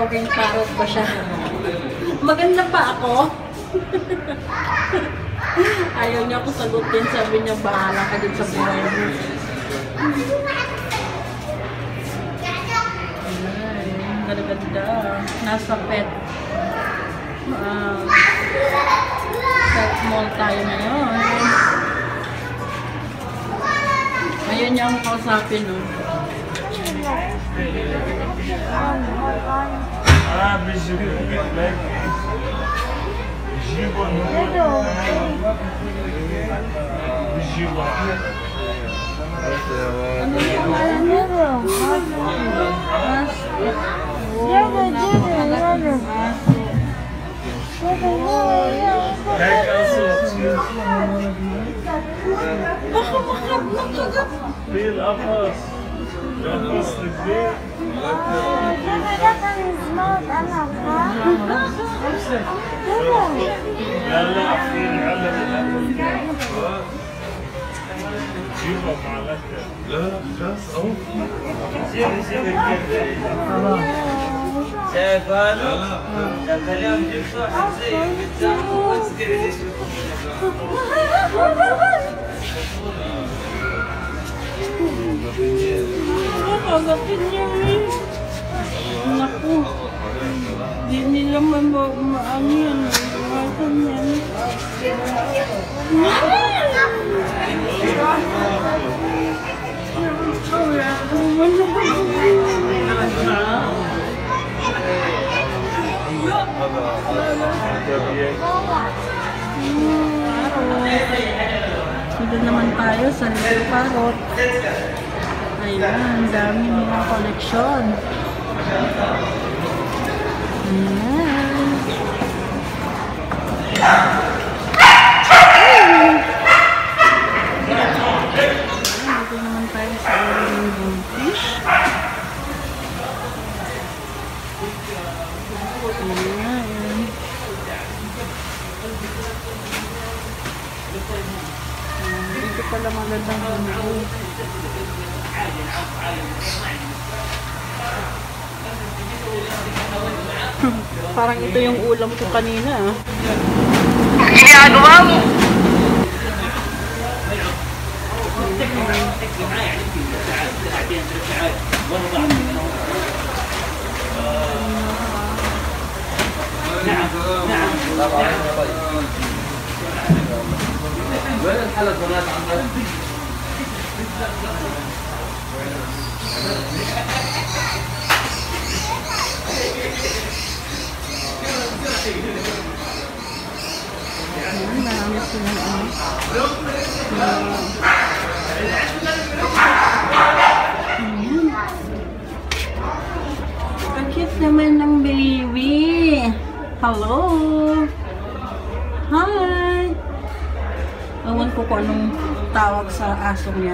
maging parrot pa siya. Maganda pa ako. Ayaw niya ako sagutin. Sabi niya, bahala ka din sa buhay mo. Ay, ganda. Nasa pet mall tayo ngayon. Ngayon niya akong kausapin, no? Kagapin niya eh. Naku. Di nila maano yan. Masan yan. Dito naman tayo sa Little Parrot. Ayan, dami mga koleksyon. Ayan. Dito naman tayo sa fish. Ayan. Dito pala magandang bumili. Parang ito yung ulam ko kanina. Ginagawa mo! Ayan, marami silang ang cute naman ng baby. Hello. Hi. Ewan ko kung anong tawag sa aso niya.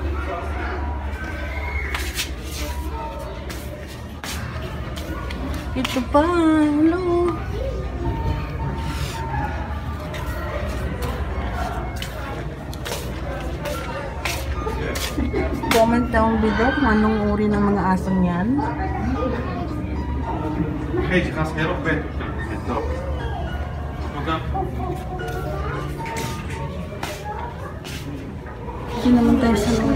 Ito pa. Hello. Comment down below kung anong uri ng mga asong yan. Hey, je gaat heel op bed. Oké. Dito naman tayo sa loob.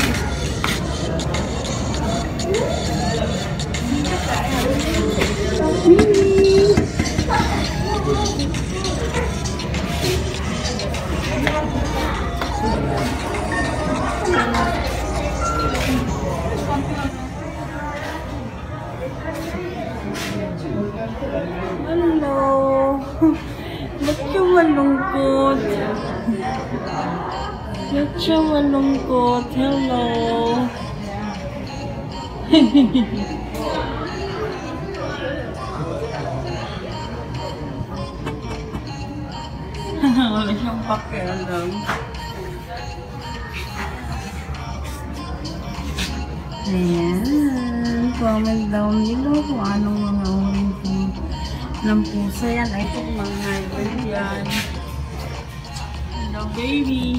Hello. Ba't yung malungkot? Ba't siya malungkot? Hello. Wala siyang pakialam. Ayan. Comment down below kung anong mga uling ng pusa yan. Ay, itong mga hybrid yan. Hello, baby.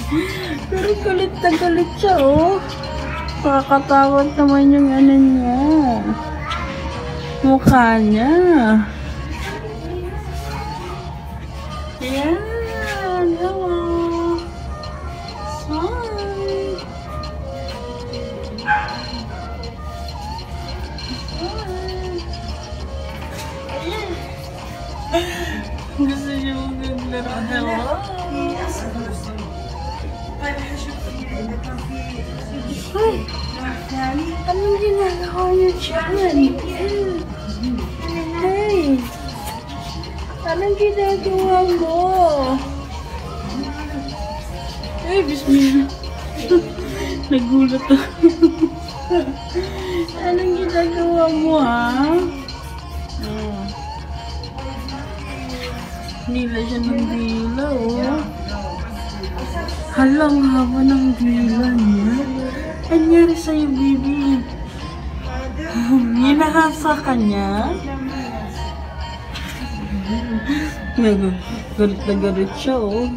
Pero galit na galit siya, oh. Pakakatawan naman yung ano niya. Mukha niya. Ayan. Hello. Smile. Ayan. Gusto niyo maglaro. Hello. Ay, anong ginagawa niyo dyan? Hey, anong ginagawa mo? Ay, bismillah. Nagulat ako. Anong ginagawa mo, ha? Nila siya ng dila, oh. Halang haba ng dila niya. Anyari sa'yo, baby? Hinahasa ka niya? Galit na galit siya, oh.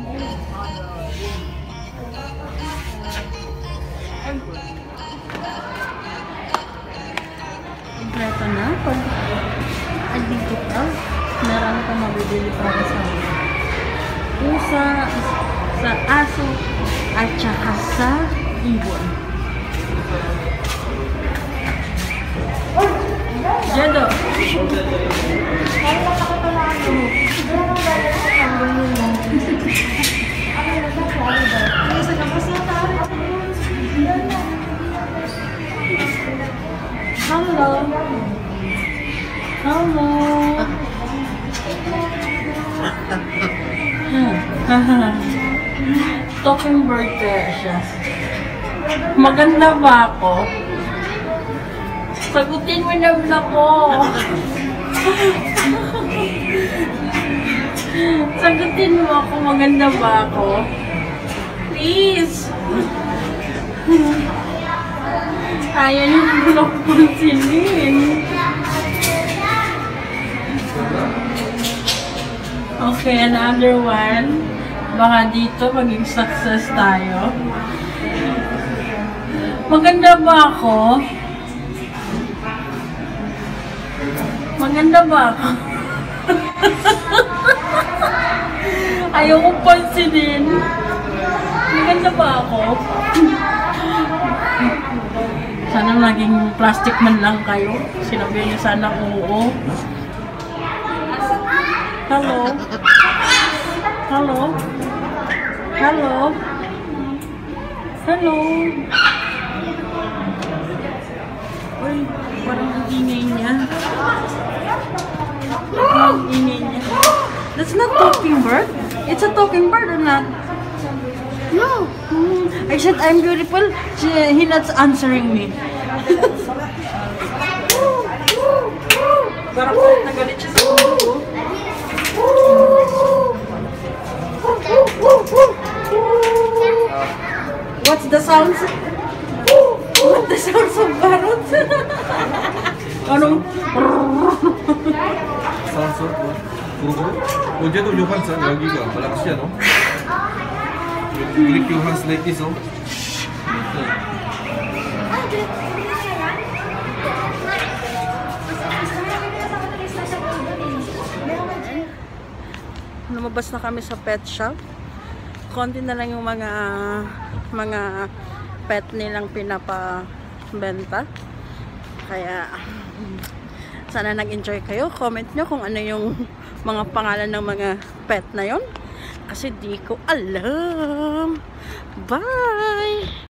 Kompleto na. Pag andito ka, marami kang mabibili para sa pusa, sa aso, at saka sa ibon. Jeddah. Hello. Hello. Talking bird kaya siya. Maganda ba ako? Sagutin mo na ako. Sagutin mo ako, maganda ba ako? Please. Ayaw niyo na pansinin. Okay, another one. Baka dito maging success tayo. Maganda ba ako? Maganda ba ako? Ayaw ko pansinin. Maganda ba ako? Sana naging plastic man lang kayo. Sinabi niyo sana oo. Hello? Hello? Hello? Hello? Uy, parang ang ingay niya. Ang ingay niya. That's not talking bird? It's a talking bird or not? No. I said I'm beautiful. He not answering me. Parang nagalit siya sa ulo. What's the sounds? What the sounds of parrots? Anong? Sounds of what? Puro? Oh, dia tu your hands lagi ke? Malakas siya, no? You grip your hands like this, oh. Lumabas na kami sa pet shop. Konti na lang yung mga pet nilang pinapabenta. Kaya sana nag-enjoy kayo. Comment nyo kung ano yung mga pangalan ng mga pet na yon. Kasi di ko alam. Bye!